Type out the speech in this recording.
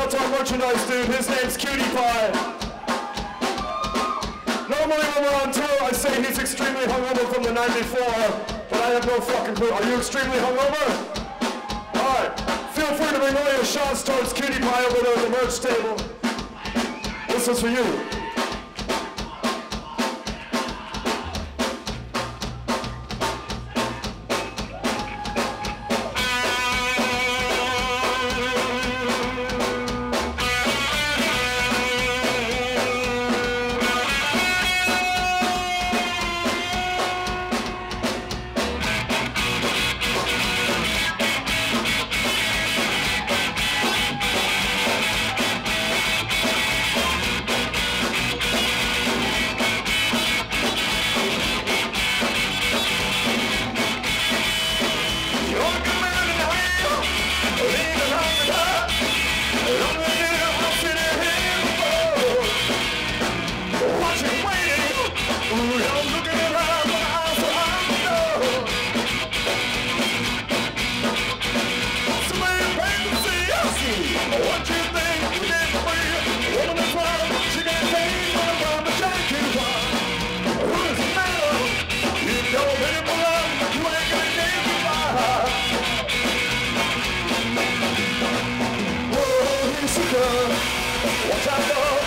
out to our merchandise dude. His name's Cutie Pie. Normally when we're on tour, I say he's extremely hungover from the night before, but I have no fucking clue. Are you extremely hungover? All right. Feel free to bring all your shots towards Cutie Pie over there at the merch table. This is for you. Watch out,